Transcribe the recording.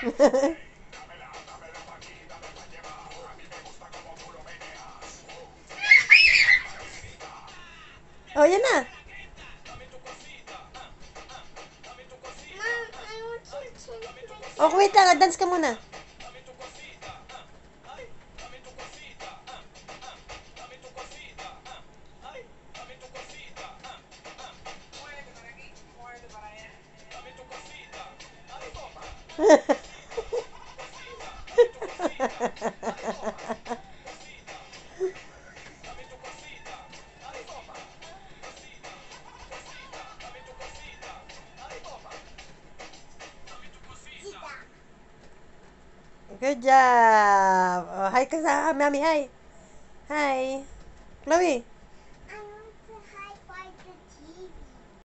Oh, yan na. Oh, wait lang. Dance ka muna. Good job. Oh, hi ka sa mami. Hi. Hi. Chloe.